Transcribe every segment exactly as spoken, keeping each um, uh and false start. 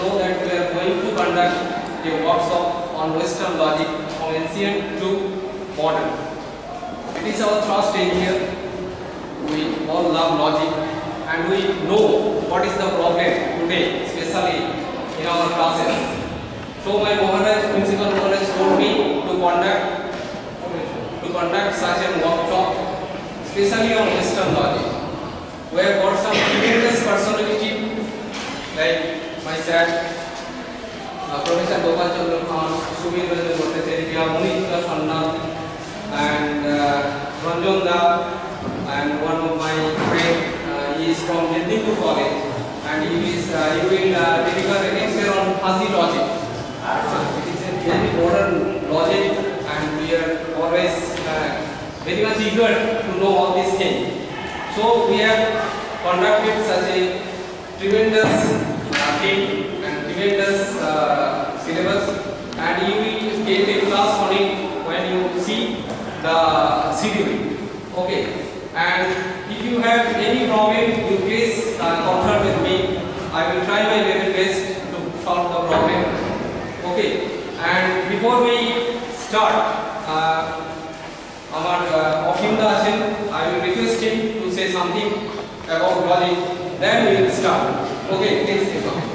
know that we are going to conduct a workshop on Western logic from ancient to modern. It is our first day here. We all love logic and we know what is the problem today, especially in our classes. So my Maharaj, Principal Maharaj told me to conduct to conduct such a workshop, especially on Western logic. We have got some tremendous personality like myself, uh, Professor Gopal Chandra Khan, Sumir Munita Khanna, and uh, Ranjan Da, and one of my friends, uh, he is from Mendipur College, and he is uh, he will uh, deliver a lecture on fuzzy logic. Uh, it is a very modern logic, and we are always uh, very much eager to know all these things. So we have conducted such a tremendous uh, thing and tremendous uh, syllabus, and you will get a class on it when you see the schedule. Okay. And if you have any problem, you please uh, consult with me. I will try my level best to solve the problem. Okay. And before we start, uh, Our uh, Okinda Asin, I will request him to say something about logic. Then we will start. Okay, please take on.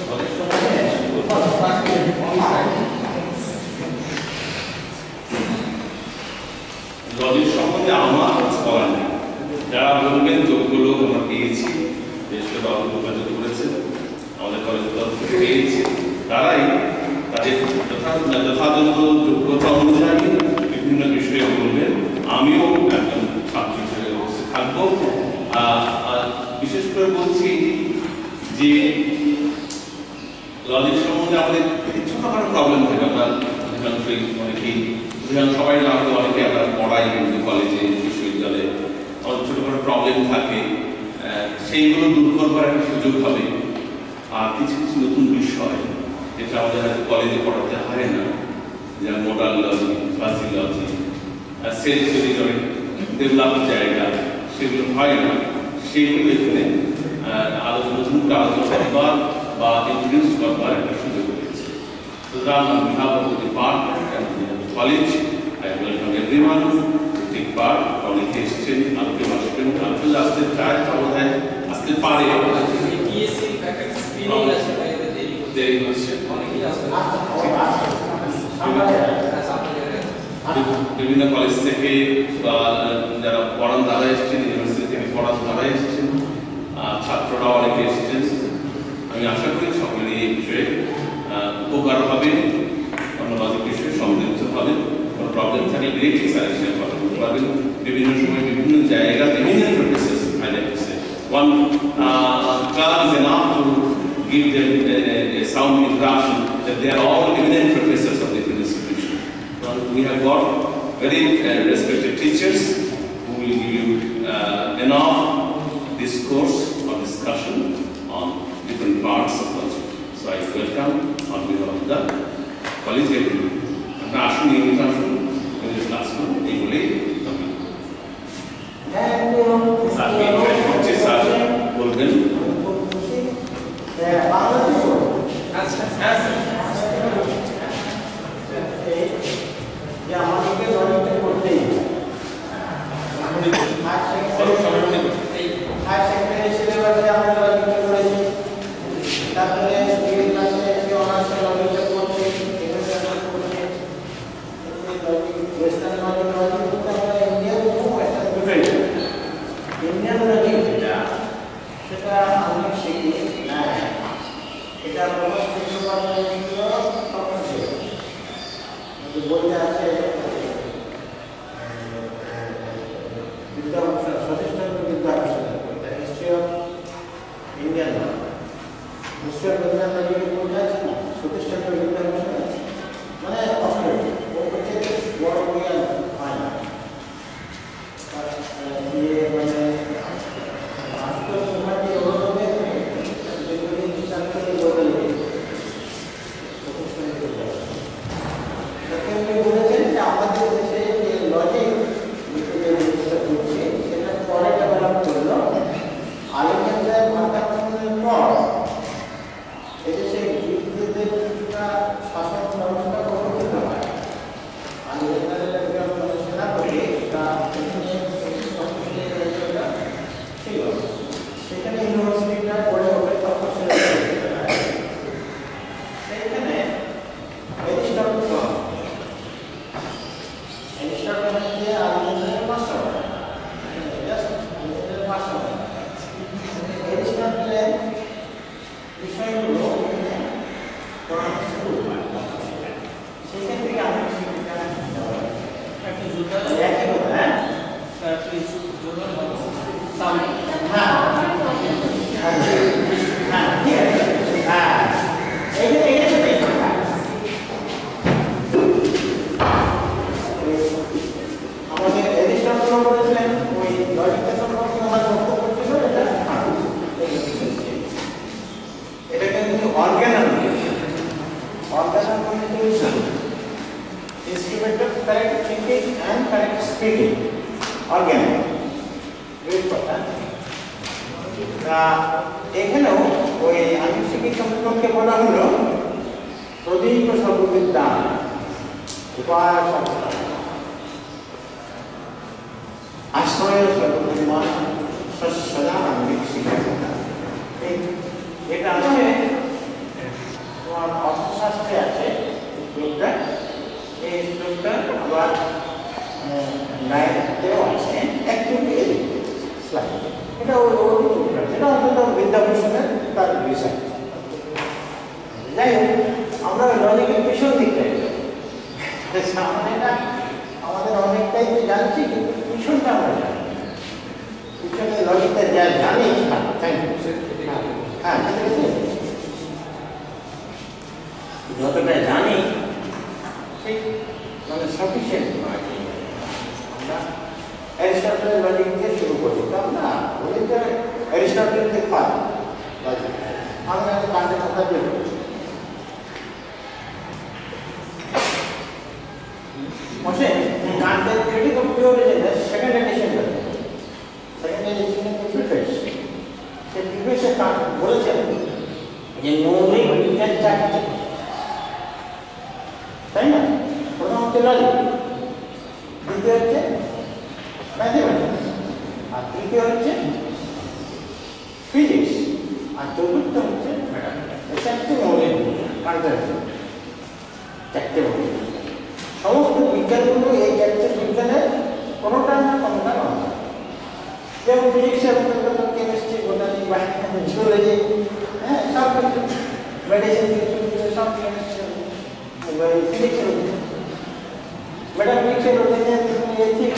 Logic সম্বন্ধে আমার বলার নেই, যারা বলবেন যোগ্য লোক আমরা পেয়েছি, বেশ করে বাবু যোগাযোগ করেছেন, আমাদের কলেজের তরফ থেকে পেয়েছি, তারাই তাদের যথাযথ যোগ্যতা অনুযায়ী বিভিন্ন বিষয়ে বলবেন। আমিও একজন ছাত্র হিসেবে উপস্থিত থাকবো। বিশেষ করে বলছি যে লজিক সম্বন্ধে আমাদের ছোটখাটো প্রবলেম থাকে, আমরা অধিকাংশই অনেকেই সবাই না হলে অনেকে আমরা পড়াই কিন্তু কলেজে বিশ্ববিদ্যালয়ে আমাদের ছোটখাটো প্রবলেম থাকে, সেইগুলো দূর করবার একটা সুযোগ হবে। আর কিছু কিছু নতুন বিষয় যেটা আমাদের হয়তো কলেজে পড়াতে হয় না, যেমন modal logic, fuzzy logic, self theory ডেভেলপের জায়গা, সেগুলো হয় না, সেগুলো এখানে আলোচনা নতুন আলোচনা করবার বা ইন্ট্রোডিউস করবার একটা সুযোগ রয়েছে। সুতরাং on behalf of the department and the college, I welcome everyone to take part. অনেকে এসেছেন, আজকে আসবেন, আজকে আসতে চায়, বোধহয় আসতে পারে, দেরি হচ্ছে, বিভিন্ন কলেজ থেকে বা যারা পড়ান তারা এসেছেন, ইউনিভার্সিটি থেকে পড়ান তারা এসেছেন, ছাত্ররা অনেকে এসেছেন। আমি আশা করি সকলেই এই বিষয়ে উপকার হবে, লজিক বিষয়ে সমৃদ্ধ হবে। কোনো প্রবলেম থাকলে ডিরেক্টলি স্যারের কথা বলতে পারবেন। বিভিন্ন সময় বিভিন্ন জায়গাতে eminent professors, I like to say, one uh, class is enough to give them a, a sound introduction that they are all eminent professors of different institutions. We have got very uh, respected teachers who will give you uh, enough discourse or discussion on different parts of logic. So I welcome on behalf of the college everyone. আমরা আসুন নিয়মিত আসুন আমাদের classroom এইগুলি sir বলবেন। আমাদেরকে লজিকটা করতেই higher secondary সিলেবাসে আমরা লজিকটা করেছি, তারপরে ডিগ্রি ক্লাসে যে অনার্স লজিকটা করছি, এখানে করছি লজিক, ওয়েস্টার্ন লজিক লজিক বলতে আমরা ইন্ডিয়ান ও ওয়েস্টার্ন দুটোই। ইন্ডিয়ান লজিক যেটা সেটা আমি শিখি না, এটা কোনো শিক্ষক তখন ছিল বইতে আছে বিদ্যাভূষণ, সতীশ চন্দ্র বিদ্যাভূষণের বইটা, history of Indian law, history of Indian লজিকের বইটা আছে না, সতীশ চন্দ্র বিদ্যাভূষণের, মানে অথরিটি ওর হচ্ছে বড় বই আর হয় না, দিয়ে মানে আজকাল সময়টি ওরকমে যেগুলি হিসাব করে বদলে সতীশ চন্দ্র বিদ্যাভূষণ বলেছেন যে আমাদের দেশে যে লজিক করছে সেটা পরে ডেভেলপ করলো আলেকজান্ডার ভার্কামের পর। এই যে correct thinking and correct speaking. Organic. Great কথা। এখানেও ওই আনুষ্ঠানিক সম্পর্কে বলা হলো প্রদীপ সর্ববিদ্যা উপায় আশ্রয় সর্ববিদ্যান সদা বিকশিতা। এটা আছে তোমার অর্থশাস্ত্রে আছে শ্লোকটা, এই শ্লোকটা আবার গায়ত্রেও আছে একটু স্লাইড। এটা ওই এটা অন্তত বিদ্যাভূষণের তার বিষয়। যাই হোক, আমরা লজিকের পিছন দিকটাই সামনেটা আমাদের অনেকটাই জানছি, কিন্তু পিছনটা আমরা জানি পিছনে লজিকটা যা জানি। হ্যাঁ ঠিক আছে, যতটা জানি ঠিক মানে সাফিসিয়েন্ট নয়। আমরা অ্যারিস্টটলের লজিক দিয়ে শুরু করি, তাই না? ওই যে অ্যারিস্টটল থেকে পাই লজিক। আমি আগে কাজের কথা বের করছি। বসে কান্টের critique of pure religion second edition আছে। সেকেন্ড এডিশনের প্রিফেস, সেই প্রিফেসে কান্ট বলেছেন যে মৌলিক বিজ্ঞান চারটি, তাই না? প্রথম হচ্ছে লজিক, দ্বিতীয় হচ্ছে ম্যাথমেটিক্স, আর তৃতীয় হচ্ছে ফিজিক্স, আর চতুর্থ হচ্ছে ম্যাথমেটিক্স। এই চারটি মৌলিক বিজ্ঞান কান্টের চারটে মৌলিক বিজ্ঞান। সমস্ত বিজ্ঞানগুলো এই চারটে বিজ্ঞানের কোনোটা না কোনোটা নয়। যেমন ফিজিক্সের কেমিস্ট্রি, বোটানি, জিওলজি, হ্যাঁ সব কিছু, মেডিসিন থেকে সব কেমিস্ট্রি ফিজিক্সের অধীনে। ম্যাথামেটিক্সের অধীনে এথিক্স,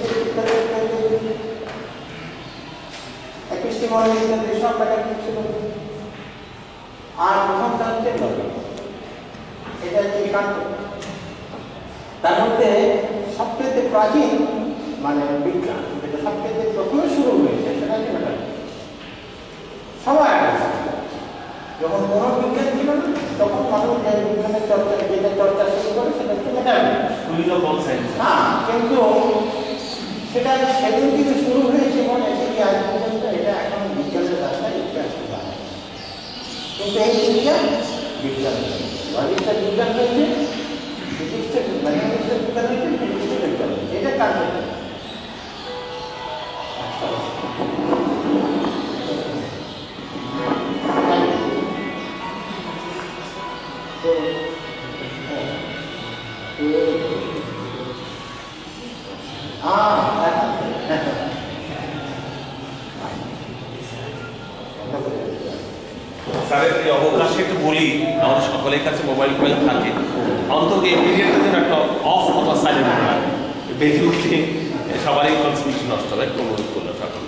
এপিস্টেমোলজি ইত্যাদি সব ম্যাথামেটিক্সের অধীনে। আর প্রথমটা হচ্ছে লজিক, এটা হচ্ছে কান্ট। তার মধ্যে সবচেয়ে প্রাচীন মানে বিজ্ঞান যেটা সবচেয়ে প্রথমে শুরু হয়েছে সেটা হচ্ছে ম্যাথামেটিক্স। সবাই যখন কোনো বিজ্ঞান ছিল না তখন মানুষ যে বিজ্ঞানের চর্চা যেটা চর্চা শুরু করে সেটা হচ্ছে ম্যাথামেটিক্স। হ্যাঁ, কিন্তু সেটা সেদিন থেকে শুরু হয়েছে মনে হচ্ছে কি আজ পর্যন্ত এটা এখন বিজ্ঞানের রাস্তায় ইতিহাস যায়। কিন্তু এই বিজ্ঞান বিজ্ঞান লজিকটা বিজ্ঞান হয়েছে, ফিজিক্সটা ম্যাথামেটিক্সের বিজ্ঞান হয়েছে, ফিজিক্সটা বিজ্ঞান হয়েছে। এটা কাজ হচ্ছে স্যারের এই অবকাশে একটু বলি, আমাদের সকলের কাছে মোবাইল ফোন থাকে, অন্তত ইমিডিয়েট একটা অফ অথবা সাইলেন্ট করা বেশি উঠলে সবারই কনসেন্ট্রেশন নষ্ট হবে। একটু অনুরোধ করলাম সকল।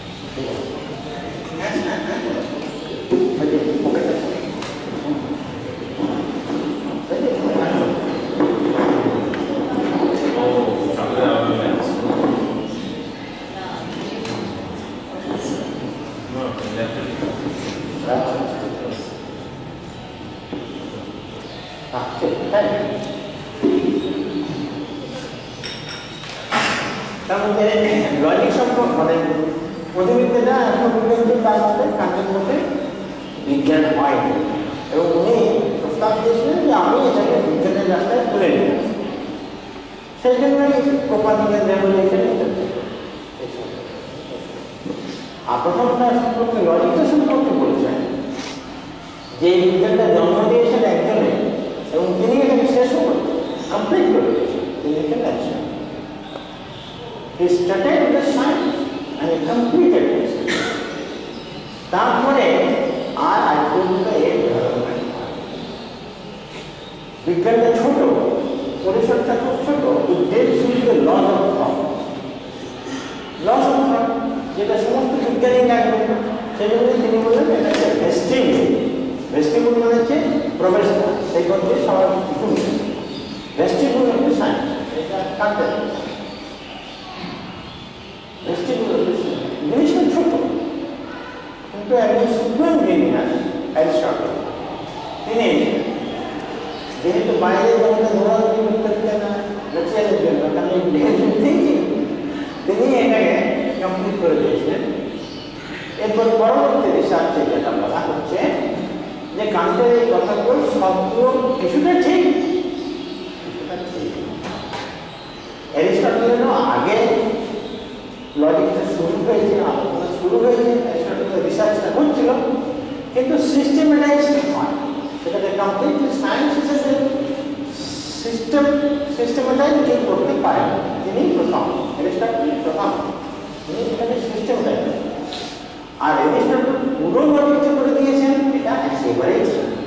তার মধ্যে লজিক সম্পর্ক মানে প্রতিবিদ্যাটা এখন পর্যন্ত তার মধ্যে কাজের মধ্যে বিজ্ঞান হয়নি, এবং উনি প্রস্তাব দিয়েছিলেন যে আমি এটাকে বিজ্ঞানের রাস্তায় তুলে নিয়ে আসি। সেই জন্যই কোপার্নিকাস রেভলিউশন। আর প্রথমটা সম্পর্কে লজিকটা সম্পর্কে বলছেন যে বিজ্ঞানটা জন্ম দিয়েছেন একজনে এবং তিনি এটাকে শেষও করতেন, কমপ্লিট করে দিয়েছেন। তিনি এটা আছেন He started with the science and he completed it. তারপরে আর আজ পর্যন্ত এই ডেভেলপমেন্ট বিজ্ঞানটা ছোট, পরিসরটা খুব ছোট, loss of thought loss of thought যেটা সমস্ত বিজ্ঞানী জানবেন। সেই জন্য তিনি বললেন এটা হচ্ছে ভেস্টিবুল। ভেস্টিবুল মানে হচ্ছে প্রবেশদ্বার, সেই মধ্যে সবার ঢুকছে। ভেস্টিবুল হচ্ছে সায়েন্স, এটা কাঁদতে জিনিসটা ছোট, কিন্তু একজন সুপ্রিম জিনিয়াস অ্যারিস্টটল তিনি যেহেতু বাইরে জগতে দৌড়াদৌড়ি করতে দিতে না, কোশ্চেনের জন্য কারণ থিঙ্কিং তিনি এটাকে কমপ্লিট করে দিয়েছিলেন। এরপর পরবর্তী রিসার্চে যেটা বলা হচ্ছে যে কান্টের এই কথাগুলো সবগুলো কিছুটা ঠিক কিছুটা ঠিক অ্যারিস্টটলেরও আগে লজিকটা শুরু হয়েছে, আলোচনা শুরু হয়েছে, অ্যারিস্টটলের রিসার্চটা হচ্ছিল, কিন্তু সিস্টেমেটাইজড হয় সেটাকে কমপ্লিটলি সায়েন্স হিসেবে সিস্টেম সিস্টেমেটাইজ কেউ করতে পারে না। তিনি প্রথম, অ্যারিস্টটল প্রথম, তিনি এটাকে সিস্টেমেটাইজ। আর অ্যারিস্টটল পুরো লজিকটা করে দিয়েছেন এটা একেবারেই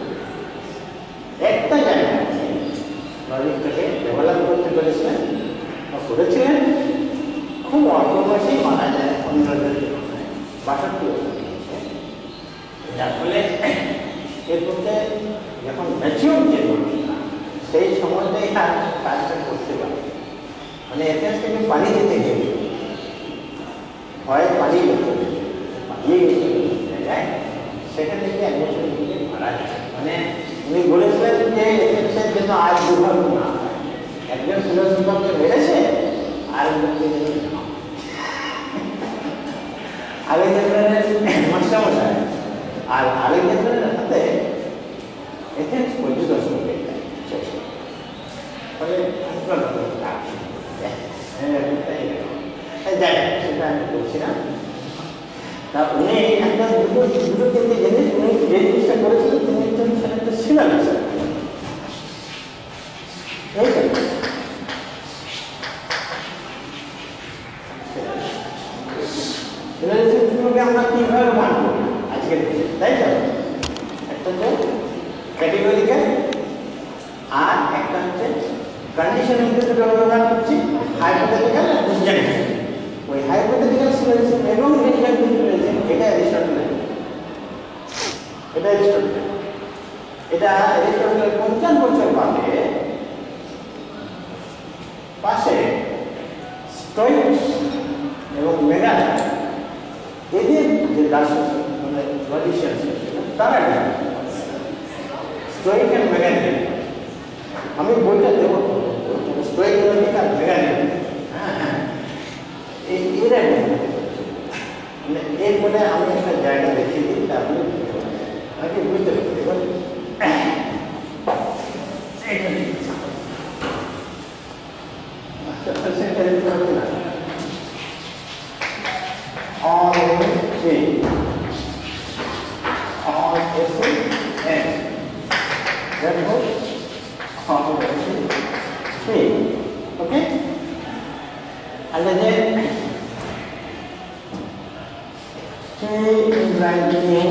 একটা জায়গায় লজিকটাকে ডেভেলপ করতে পেরেছিলেন বা করেছিলেন। খুব অল্প বয়সেই মারা যায়, পনেরো বাষট্টি বছর দিয়েছে। যার ফলে এর মধ্যে যখন ম্যাচিউর যে লজিকটা সেই সময়টাই তার কাজটা করতে পারে। মানে এখান থেকে পালিয়ে যেতে গেলে হয় পালিয়ে যেতে পালিয়ে গেছে জায়গায়, সেখান থেকে এক বছর দিকে মারা যায়। মানে উনি বলেছিলেন যে এথেন্সের জন্য আর দুর্ভাগ্য না হয়, একজন ফিলোসফারকে মেরেছে আর আলেকজান্ডারের মাস্টারমশাই আর আলেকজান্ডারের হাতে এথেন্স পরিদর্শন হয়ে যায়। ফলে যাই সেটা আমি বলছি না। তা উনি একটা দুটো দুটো তিনটে জিনিস উনি যে জিনিসটা করেছিলেন তিনি একজন একটা শিলালিপি শিলালিপিগুলোকে আমরা কিভাবে মানব আজকের দিনে, তাই তো? একটা তো ক্যাটেগরিক্যাল আর একটা হচ্ছে কন্ডিশনাল ক্ষেত্রে ব্যবহার করছি হাইপোথেটিক্যাল আর ডিসজাংশন। ওই হাইপোথেটিক্যাল সিচুয়েশন এবং ডিসজাংশন সিচুয়েশন এটা অ্যারিস্টটলের, এটা অ্যারিস্টটলের এটা অ্যারিস্টটলের পঞ্চাশ বছর বাদে পাশে স্টোইকস এবং মেগান এদের যে দার্শনিক মানে লজিশিয়ান তারা স্টোইক এন্ড মেগান, আমি বইটা দেবো স্টোইক লজিক আর মেগান, হ্যাঁ হ্যাঁ এরা মানে এর বলে আমি একটা জায়গা দেখিয়ে দিই তারপরে আমাকে বুঝতে পারছি। all three all S N therefore all three okay and then T implies new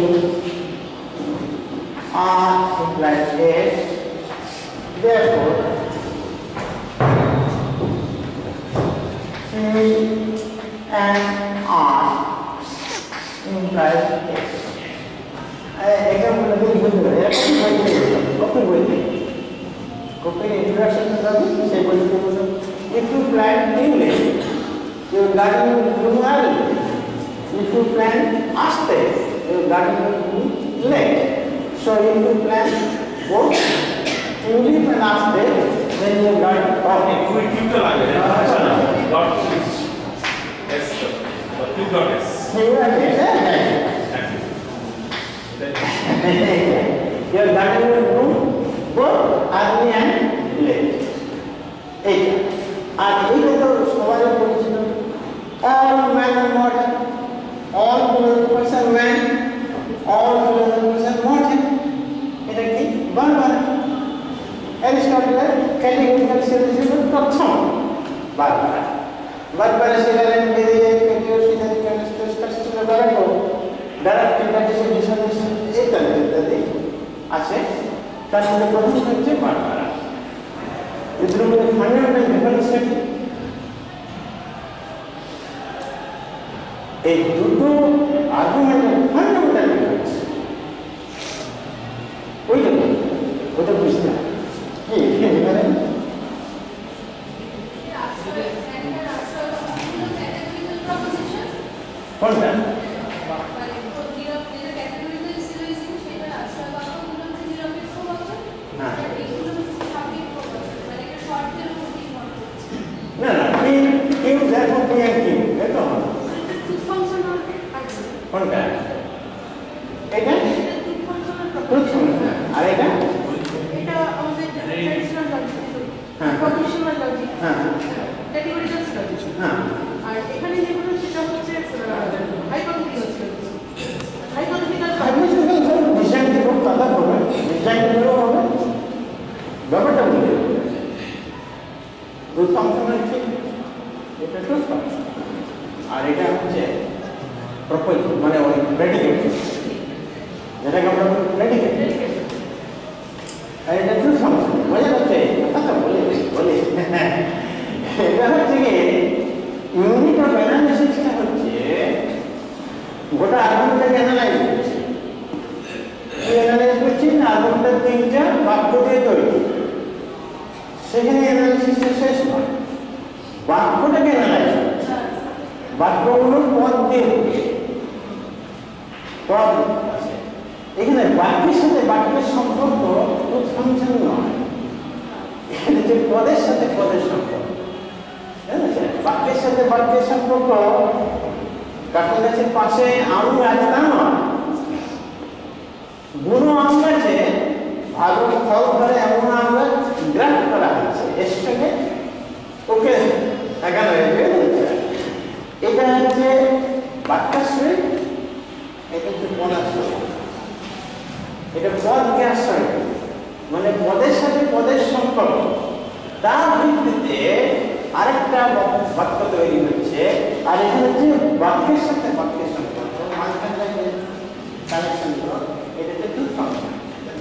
R implies S therefore T and R implies X. Example again with the copy with copy introduction to the if you plant new lane, your garden will bloom early. If you plant aspen, your garden will bloom late. So if you plant both tulip and aspen, then your garden will we keep the line. Dot yes, sir. Two dot S. Your garden will bloom both early and late. Eight. And even though Swahili original, all men are mortal, all philosophers are men, all philosophers are mortal. It is one one. Aristotle categorical syllogism প্রথম বারবার বারবার Celarent বেরিয়ে কেটিওসিনের chemistry structure Baroco direct interdisciplinary disorder ইত্যাদি ইত্যাদি আছে। তার মধ্যে প্রথম হচ্ছে বারবার। এদের মধ্যে ফান্ডামেন্টাল ডিফারেন্স কি? এই দুটো আর্গুমেন্টের ফান্ডামেন্টাল ডিফারেন্স ওইটা ওইটা বুঝতে হবে কি এখানে কোনটা ট্রুথ ফাংশন। আর এটা এটা আমাদের ট্র্যাডিশনাল লজিক, হ্যাঁ প্রফেশনাল লজিক, হ্যাঁ ক্যাটেগরিক্যাল লজিক। হ্যাঁ আর এখানে যেগুলো সেটা হচ্ছে hypothetical logic. Hypothetical hypothetical design থেকে কথা হবে, ডিজাইন থেকেও হবে, ব্যাপারটা বুঝতে হবে। ট্রুথ ফাংশনের ঠিক এটা ট্রুথ ফাংশন, আর এটা হচ্ছে প্রপোজাল মানে ওই প্রেডিকেট, যেটাকে আমরা প্রেডিকেট। আর এটা ট্রুথ ফাংশন মজা হচ্ছে কথা বলে বলে এটা হচ্ছে কি ইউনিট অফ অ্যানালিসিসটা হচ্ছে গোটা আর্গুমেন্টটাকে অ্যানালাইজ করছে। এই অ্যানালাইজ করছি না আর্গুমেন্টটা তিনটা বাক্য দিয়ে তৈরি, সেখানে অ্যানালিসিসটা শেষ নয়, বাক্যটাকে অ্যানালাইজ করছে। বাক্যগুলোর পদ দিয়ে পদ আছে এখানে, বাক্যের সাথে বাক্যের সম্পর্ক ট্রুথ ফাংশন নয়, এখানে যে পদের সাথে পদের সম্পর্ক, বাক্যের সাথে বাক্যের সম্পর্ক। কাঁঠাল গাছের পাশে আম গাছ তা নয়, বুনো আম গাছে ভালো ফল ধরে এমন আম গাছ গ্রাফট করা হচ্ছে, এর সঙ্গে ওকে লাগানো হয়েছে। এটা হচ্ছে বাক্যাশ্রয়, এটা হচ্ছে পদাশ্রয়। এটা পদকে আশ্রয় মানে পদের সাথে পদের সম্পর্ক, তার ভিত্তিতে আরেকটা বাক্য তৈরি হচ্ছে। আর এখানে যে বাক্যের সাথে বাক্যের সম্পর্ক মাঝখানে যে কানেকশন গুলো, এটা হচ্ছে ট্রুথ ফাংশন।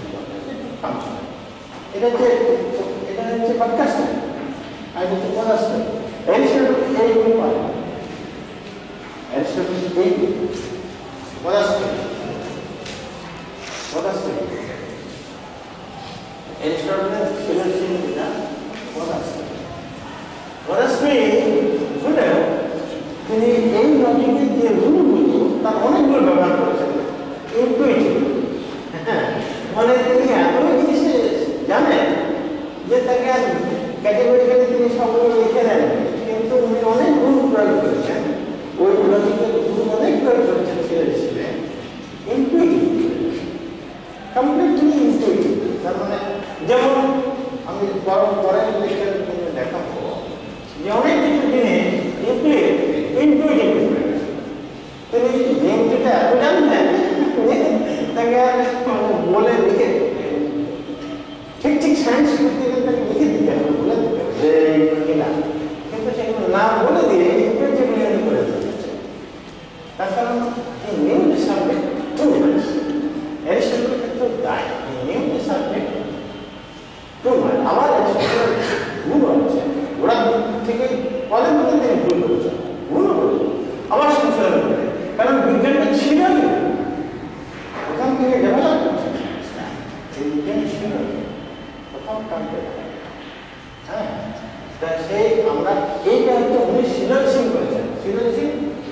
এটা হচ্ছে এটা হচ্ছে বাক্যাশ্রয়, আর এটা হচ্ছে পদাশ্রয়। এরিস্টটল এইগুলো পারে, এরিস্টটল এই পদাশ্রয় পদাশ্রয় এরিস্টটলের ফিলোসফিটা পদাশ্রয়। পদাশ্রয় হলেও তিনি এই লজিকের যে রুলগুলো তার অনেকগুলো ব্যবহার করেছেন ইনটুইটিভ। হ্যাঁ মানে তিনি এত জিনিস জানেন যে তাকে আর ক্যাটেগরিক্যালি তিনি সবগুলো লিখে দেন, কিন্তু উনি অনেক গুণ প্রয়োগ করেছেন, ওই লজিকের গুণ অনেক প্রয়োগ করেছেন ফিলোসফিতে ইনটুইটিভ, কমপ্লিটলি ইনটুইটিভ। তার মানে যেমন আমি পরের লেখার দেখাবো যে অনেক কিছু জিনিস ইনটুইটিভ তিনি যেটা এত জানতেন তাকে বলে লিখে ঠিক ঠিক সায়েন্স করতে গেলে তাকে লিখে দিতে হবে, বলে দিতে হবে যে কিনা, কিন্তু সেগুলো না বলে দিয়ে ইনটুইটিভ করে দিচ্ছে। তার কারণ এই নিউ সাবজেক্ট টু মাছ এরিস্টটলের ক্ষেত্রেও তাই, নিউ সাবজেক্ট টু মাছ। আবার এরিস্টটলের ভুল হচ্ছে, ওরা থেকে পদের মধ্যে তিনি ভুল করেছেন, ভুল করেছেন আবার সংশোধন করে, কারণ বিজ্ঞানটা ছিল না, ওখান থেকে ডেভেলপ করছে এই বিজ্ঞান ছিল প্রথম টানতে। হ্যাঁ তা সেই আমরা এইটা হচ্ছে উনি সিলেকশন করেছেন, সিলেকশন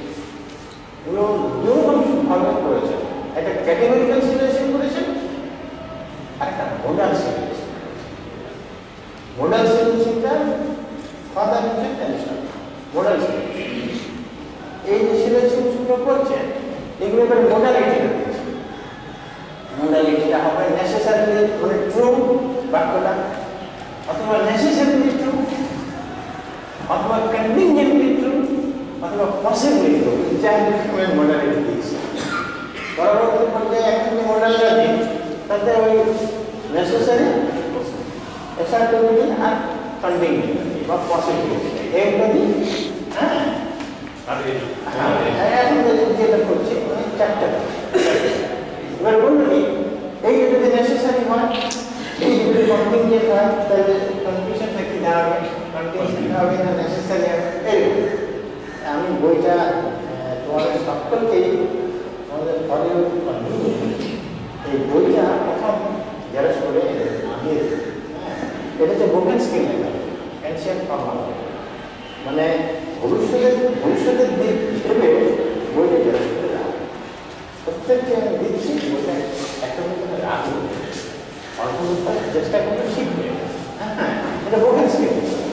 দুরকমভাবে করেছেন, একটা ক্যাটেগরিক্যাল সিলেকশন করেছেন আর একটা মোডাল সিলেকশন। মোডাল সিলেকশনটা ফাদার হচ্ছেন অ্যারিস্টটল, মোডাল সিলেকশন। এই যে সিলেকশনগুলো করছেন এগুলো এবার মোডালিটিটা দিয়েছে, মোডালিটিটা হবে নেসেসারিলি মানে ট্রু বাক্যটা, অথবা নেসেসারিলি ট্রু, অথবা কনভিনিয়েন্টলি ট্রু, অথবা পসিবলি ট্রু, যাই রকমের মোডালিটি দিয়েছে। পরবর্তী পর্যায়ে এখন যে মোডাল লজিক তাতে ওই নেসেসারি, এসার্টেবিলিটি আর কন্টিনিউটি বা পসিবিলিটি এইগুলো দিই। হ্যাঁ এখন যেটা করছি চারটা, এবার বলুন এই যদি নেসেসারি হয়, এই যদি কন্টিনিউয়েন্ট হয় তাহলে কনফিউশনটা কি দাঁড়াবে, কন্টিনিউয়েন্ট হবে না নেসেসারি হবে। এইরকম আমি বইটা তোমাদের সকলকেই আমাদের অডিও এই বইটা প্রথম যারা করে আমি এটা হচ্ছে বোকেন স্কিল লেখা, অ্যানশিয়েন্ট ফর্মাল, মানে ভবিষ্যতের ভবিষ্যতের দিক হিসেবে বইটা যারা করে রাখবে, প্রত্যেককে আমি দিচ্ছি বইটা একটা করে রাখবে, অল্প চেষ্টা করতে শিখবে। হ্যাঁ এটা বোকেন স্কিল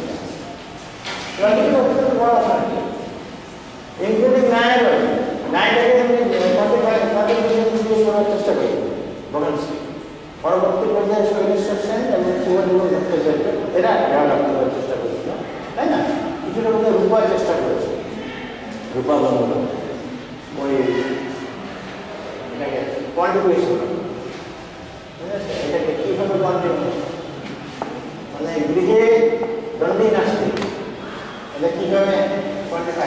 বড় হয়, ইনক্লুডিং নায়ার নায়ারটাকে আমি করার চেষ্টা করি বোকেন স্কিল। পরবর্তী পর্যায়ে শৈলেশ্বর সেন এবং শিবজীবন ভট্টাচার্য এরা ডেভেলপ করার চেষ্টা করেছিল, তাই না? কিছুটা মধ্যে রূপা চেষ্টা করেছে, রূপা বন্ধু ওই এটাকে কোয়ান্টিফিকেশন, ঠিক আছে? এটাকে কীভাবে কোয়ান্টিফিকেশন মানে গৃহে দণ্ডি নাস্তি, এটা কীভাবে কোয়ান্টিফাই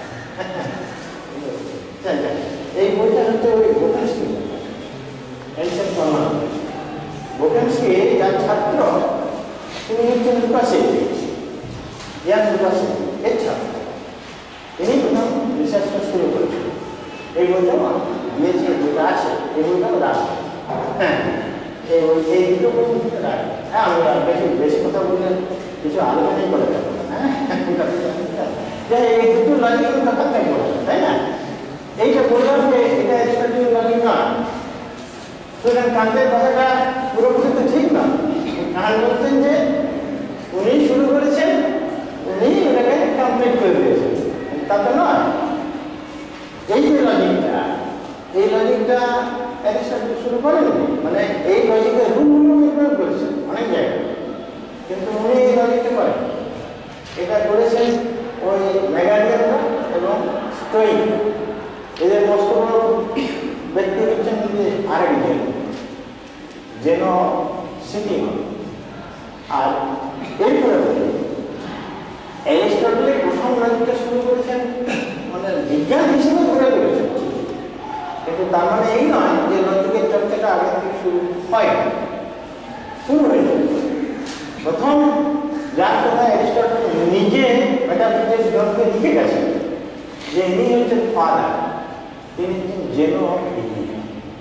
এই বইটা হচ্ছে ওই বোটান্সকি এনসেন ফর্মান বোটান্সকি যার ছাত্র তিনি হচ্ছেন লুকাসে ইয়ান লুকাসে এর ছাত্র, তিনি প্রথম রিসার্চটা শুরু করেছেন। এই বইটাও দিয়েছে, বইটা আছে, এই বইটাও রাখবে। হ্যাঁ, এই বই এই দুটো বই রাখবে। হ্যাঁ, আমরা বেশি বেশি কথা বললে কিছু আলোচনাই করে যাবো না। হ্যাঁ, এই দুটো লজিক তফাৎ বলে, তাই না? এইটা বললাম যে এটা এরিস্টটল লজিক নয়, সুতরাং কান্তের কথাটা পুরোপুরি তো ঠিক না। কারণ বলছেন যে উনি শুরু করেছেন, উনি এটাকে কমপ্লিট করে দিয়েছেন, তা তো নয়। এই যে লজিকটা, এই লজিকটা এরিস্টটল শুরু করেননি, মানে এই লজিকের রুলগুলো প্রয়োগ করেছেন অনেক জায়গায়, কিন্তু উনি এই লজিকটা করেন। এটা করেছেন ওই ম্যাগাডিয়ানরা এবং স্টোইক, এদের মস্ত বড় ব্যক্তি হচ্ছেন আরেক জন যেন সিটি। আর এরপরে এরিস্টটলের প্রথম লজিকটা শুরু করেছেন মানে বিজ্ঞান হিসেবে ধরে করেছেন, কিন্তু তার মানে এই নয় যে লজিকের চর্চাটা আগে থেকে শুরু হয়, শুরু হয়েছে। প্রথম যার কথা এরিস্টটল নিজে মেটাফিজিক্স গ্রন্থে লিখে গেছেন যে ইনি হচ্ছেন ফাদার, তিনি হচ্ছেন জেনো অফ ইন্ডিয়া।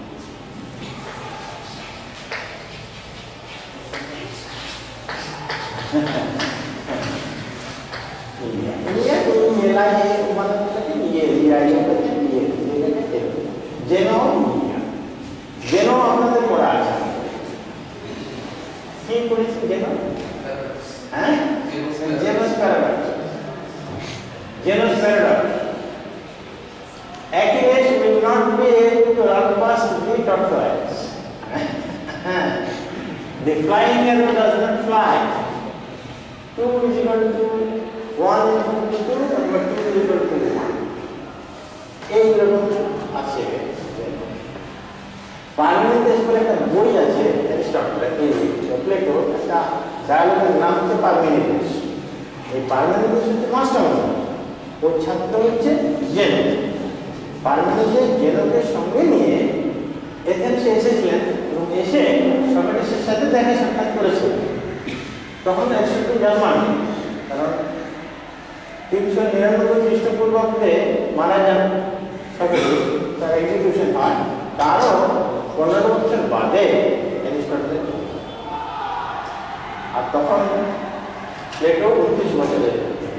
জেনো আপনাদের পড়া আছে, কি পড়েছেন জেনো? হ্যাঁ, Zeno's paradox. Zeno's paradox Achilles will not be able to run past the tortoise. The flying arrow does not fly. Two is equal to one is equal to two, or two is equal to one. এইরকম আছে। পার্মেনিদেস বলে একটা বই আছে এরিস্টটলের, এই Plato একটা ডায়ালগের নাম হচ্ছে পার্মেনিদেস। এই পার্মেনিদেস হচ্ছে মাস্টার, ওর ছাত্র হচ্ছে জেনো। পার্মেনিদেস জেনোকে সঙ্গে নিয়ে এথেন্সে এসেছিলেন এবং এসে সক্রেটিসের সাথে দেখা সাক্ষাৎ করেছিলেন। তখন এরিস্টটল জার্মান, কারণ তিনশো নিরানব্বই খ্রিস্টপূর্বাব্দে মারা যান সক্রেটিস, তার এক্সিকিউশন হয়। তারও পনেরো বছর বাদে এরিস্টটলের, আর তখন প্লেটো উনত্রিশ বছরের।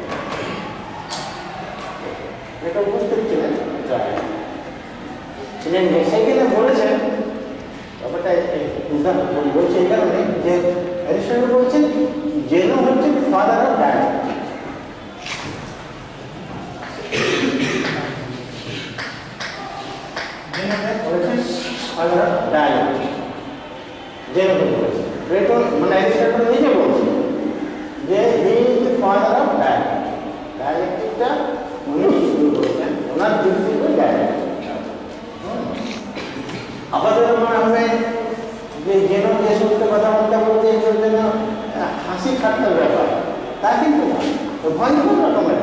প্লেটো উপস্থিত ছিলেন, ছিলেন সেখানে বলেছেন ব্যাপারটা বলছে এই কারণে যে এরিস্টটল বলছেন জেনো হচ্ছে father of dialogue. Father of dialogue জেনোকে বলেছেন। প্লেটো মানে এরিস্টটল নিজে বলছেন যে he is the father of dialogue. ডায়ালেক্টিকটা উনি শুরু করেছেন, ওনার যুক্তি করে ডায়ালেক্টিক। আমাদের মনে হবে যে যেন যে সমস্ত কথাবার্তা বলতে এগুলো যেন হাসি ঠাট্টার ব্যাপার, তা কিন্তু না, ভয়ঙ্কর রকমের।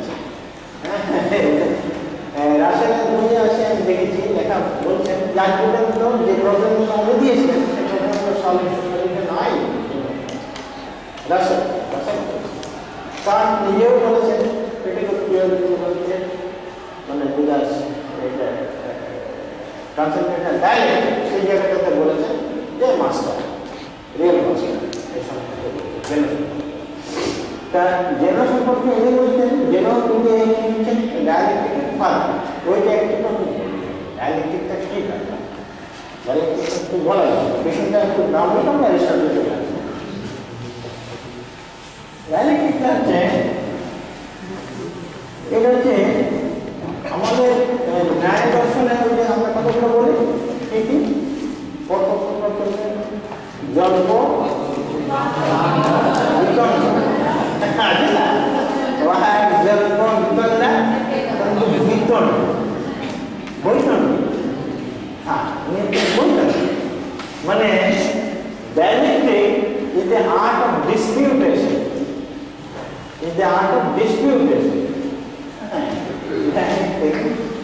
রাশিয়ানের বইয়ে আছে, আমি দেখেছি লেখা বলছেন যার পর্যন্ত যে প্রবলেমগুলো উনি দিয়েছিলেন সে পর্যন্ত সলিউশন নাই। রাশিয়া তার নিজেও বলেছেন, বলছেন মানে বিকাশ কনসেন্ট্রেশন ডায়ালেক্ট, সেই জায়গাটাতে বলেছেন যে মাস্টার, রিয়েল মাস্টার এই সম্পর্কে তা জেনো সম্পর্কে উনি বলছেন জেনো কিন্তু এই হচ্ছেন ডায়ালেক্টিকের ফাদার। ওইটা একটু ডায়ালেক্টিকটা কি থাকে, ডায়ালেক্টিকটা একটু বলা যায়, বিষয়টা একটু নাম নিতাম না এরিস্টটল চলে আসবে। ডায়ালেক্টিকটা হচ্ছে এটা হচ্ছে আমাদের ন্যায় দর্শনে আমরা কতগুলো বলি কি কি পরপক্ষ জল্প বিতণ্ড আছে না ওয়াক জল্প বিতণ্ড বিতণ্ড বৈতণ্ড হ্যাঁ বৈতণ্ড মানে dialectic is the art of disputation is the art of disputation dialectic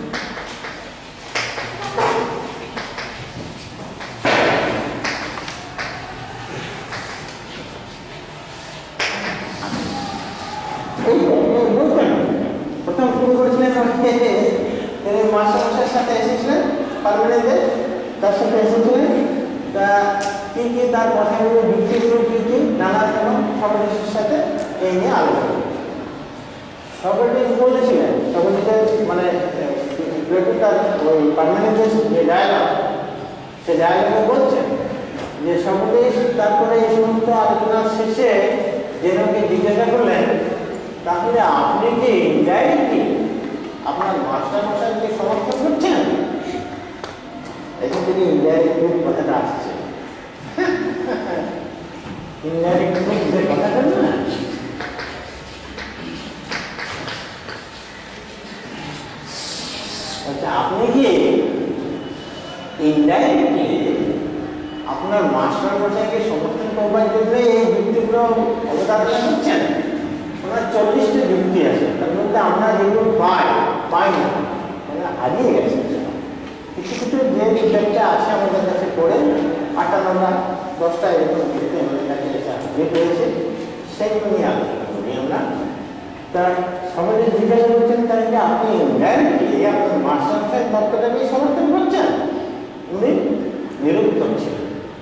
প্রথম শুরু করেছিলেন তিনি মাস্টারমশাইয়ের সাথে এসেছিলেন পার্মানেন্টে তার সাথে এসেছিলেন তা কি কি তার কথাগুলো যুক্তিগুলো কি কি নানা রকম সর্বদেশের সাথে এই নিয়ে আলোচনা সর্বদেশ বলেছিলেন সর্বদেশের মানে তার ওই পার্মানেন্টের যে ডায়ালগ সে ডায়ালগে বলছেন যে সর্বদেশ তারপরে এই সমস্ত আলোচনার শেষে যেনকে জিজ্ঞাসা করলেন তাহলে আপনি কি ইনডাইরেক্টলি আপনার মাস্টারমশাইকে সমর্থন করছেন এখন থেকে ইনডাইরেক্টলি কথাটা আসছে ইনডাইরেক্টলি যে কথাটা না আচ্ছা আপনি কি ইনডাইরেক্টলি আপনার মাস্টারমশাইকে সমর্থন করবার জন্য এই যুক্তিগুলো অবতারণা করছেন ওনার চল্লিশটা যুক্তি আছে তার মধ্যে আমরা যেগুলো পাই পাই না মানে হারিয়ে গেছে কিছু কিছু যে যুক্তিটা আছে আমাদের কাছে পড়ে আটটা নটা দশটা এরকম যুক্তি আমাদের কাছে যে পেয়েছে সেইগুলো নিয়ে আলোচনা করি আমরা তা সমাজে জিজ্ঞাসা করছেন তাহলে আপনি ইনডাইরেক্টলি আপনার মাস্টারমশাই তত্ত্বটাকে সমর্থন করছেন উনি নিরুত্তর ছিলেন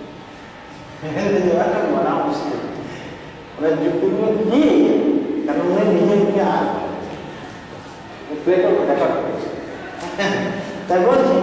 বলা মুশকিল ওনার যুক্তিগুলো কি কারণ উনি নিজেকে আর প্লেটো রেকর্ড করেছে তাই বলছি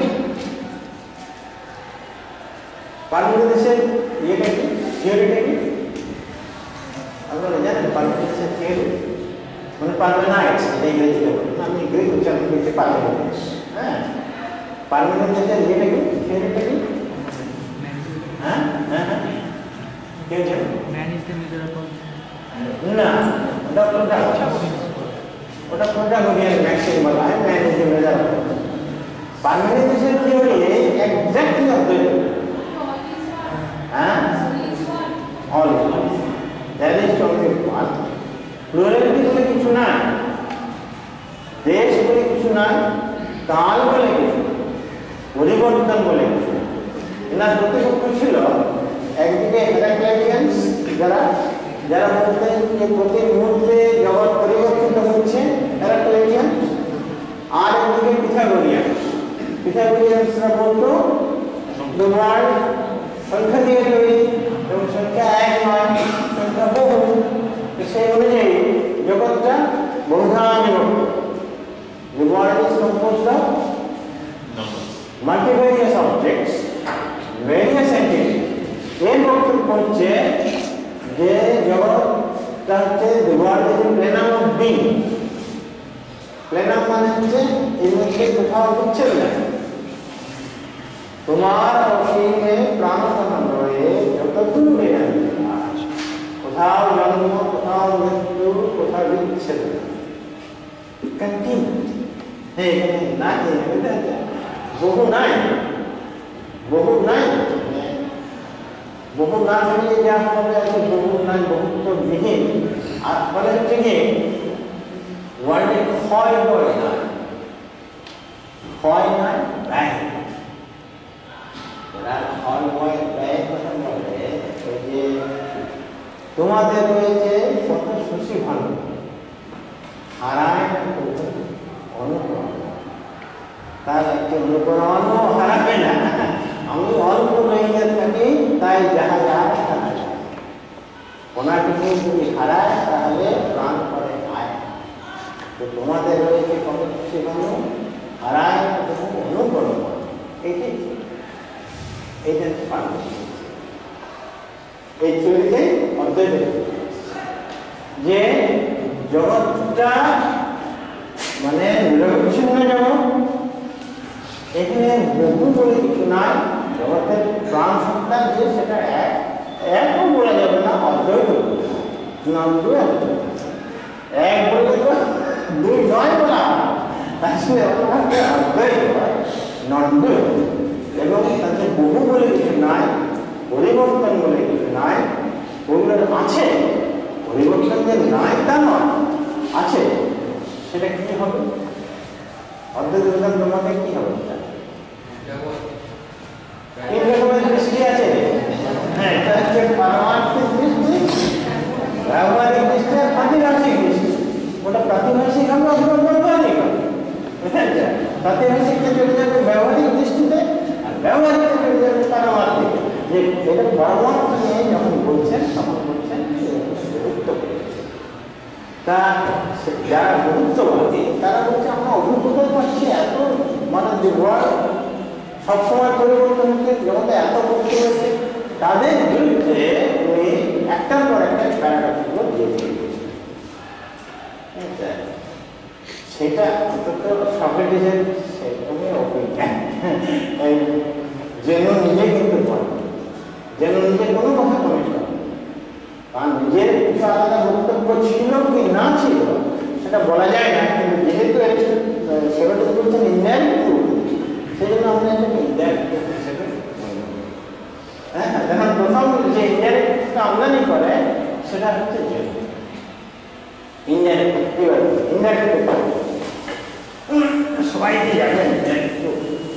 পার্লামেন্টের ইয়েটা কি থিওরিটা কি আপনারা জানেন পার্লামেন্টের থিওরি মানে পার্লামেন্টাইটস এটা ইংরেজিতে বলেন আমি গ্রিক উচ্চারণ করছি পার্লামেন্টাইটস হ্যাঁ পার্লামেন্টের ইয়েটা কি থিওরিটা কি হ্যাঁ হ্যাঁ হ্যাঁ কেউ জানেন man is the measure of না ওটা কোনটা ওটা কোনটা বলিয়ে ম্যাক্সিম বলা হয় man is the measure of পার্লামেন্টের থিওরি এক্স্যাক্টলি অদ্বৈত হ্যাঁ all that is only one plurality বলে কিছু নাই দেশ বলে কিছু নাই কাল বলে কিছু পরিবর্তন বলে কিছু এনার প্রতিপক্ষ ছিল একদিকে হেরাক্লাইটিয়ানস যারা যারা বলতেন যে প্রতি মুহূর্তে জগৎ পরিবর্তিত হচ্ছে হেরাক্লাইটিয়ান আর একদিকে পিথাগোরিয়ানস পিথাগোরিয়ানসরা বলতো দ্য ওয়ার্ল্ড সংখ্যা দিয়ে তৈরি এবং সংখ্যা এক নয় সংখ্যা বহু সেই অনুযায়ী জগৎটা বহুধা বিভক্ত The world is composed of multivarious objects, various entities. এর বক্তব্য হচ্ছে যে জগৎটা হচ্ছে the world is a plenum of being. Plenum মানে হচ্ছে এর মধ্যে কোথাও বিচ্ছেদ নেই তোমার অসীমে প্রাণতন রয়ে যতদূর বেড়ে কোথাও জন্ম কোথাও মৃত্যু কোথাও বিচ্ছেদ কন্টিনিউ হ্যাঁ না বহু নাই বহু নাই বহু না হলে যা হবে আছে বহু নাই বহুত্ব বিহীন আর ফলে হচ্ছে কি ওয়ার্ল্ডে ক্ষয় বয় না ক্ষয় নয় ব্যয় এরা ক্ষয় বয় ব্যয়ের কথা বলে ওই যে তোমাদের রয়েছে কত সুশী ভালো হারায় অনুকরণ তার একটি অনুকরণ হারাবে না আমি অল্প রয়ে থাকি তাই যাহা যাহা ওনাটিকে যদি হারায় তাহলে প্রাণ করে আয় তো তোমাদের রয়েছে কত খুশি ভালো হারায় তবু অনুকরণ এইটি এইটা হচ্ছে পারবে এই থিওরিতে অদ্বৈত যে জগৎটা মানে নিরবিচ্ছিন্ন জগৎ এখানে বহু বলে কিছু নাই জগতের প্রাণ সত্তা যে সেটা এক নন ডুয়েল এক বলে তো দুই নয় বলা আসলে অদ্বৈত হয় নন ডুয়েল এবং তাতে বহু বলে কিছু নাই পরিবর্তন বলে কিছু নাই ওগুলো আছে পরিবর্তন যে নাই তা নয় আছে সেটা কি হবে অদ্বৈত বেদান্ত মতে কি হবে তিন রকমের দৃষ্টি আছে হ্যাঁ এটা হচ্ছে পারমার্থিক দৃষ্টি ব্যবহারিক দৃষ্টি আর প্রাতিভাষিক দৃষ্টি ওটা প্রাতিভাষিক হবে অথবা বৈজ্ঞানিক হবে বুঝেছেন প্রাতিভাষিক চলে যাবে ব্যবহারিক দৃষ্টিতে আর ব্যবহারিক চলে যাবে পারমার্থিক যে এটা পরমার্থ নিয়ে যখন বলছেন তখন বলছেন গুরুত্ব তা যারা গুরুত্ববাদী তারা বলছে আমরা অভিজ্ঞতা পাচ্ছি এত মানে যে ওয়ার্ল্ড সবসময় পরিবর্তন হচ্ছে জগতে এত পরিবর্তন হচ্ছে তাদের বিরুদ্ধে উনি একটার পর একটা প্যারাগ্রাফগুলো দিয়ে দিয়েছেন সেটা অন্তত সক্রেটিসের সেরকমই অভিজ্ঞান যেন নিজে কিন্তু পড়ে যেন নিজে কোনো কথা কমিট করে কারণ নিজের কিছু আলাদা বক্তব্য ছিল কি না ছিল সেটা বলা যায় না কিন্তু যেহেতু সেটা বলছেন ইন্ডিয়ান প্রুফ সেই জন্য আমরা এটাকে ইন্ডিয়ান প্রুফ হিসেবে হ্যাঁ যখন প্রথম যে ইন্ডিয়ান আমদানি করে সেটা হচ্ছে যে ইন্ডিয়ান ইন্ডিয়ান সবাই যে জানেন Indian proof